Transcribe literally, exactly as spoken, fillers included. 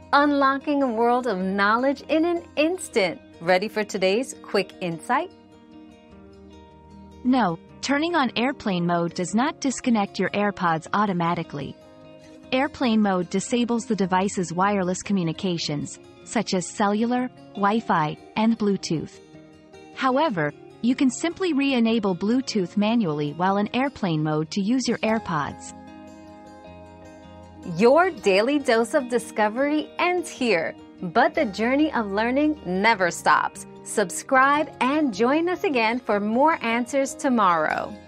unlocking a world of knowledge in an instant. Ready for today's quick insight? No, turning on airplane mode does not disconnect your AirPods automatically. Airplane mode disables the device's wireless communications, such as cellular, Wi-Fi, and Bluetooth. However, you can simply re-enable Bluetooth manually while in airplane mode to use your AirPods. Your daily dose of discovery ends here, but the journey of learning never stops. Subscribe and join us again for more answers tomorrow.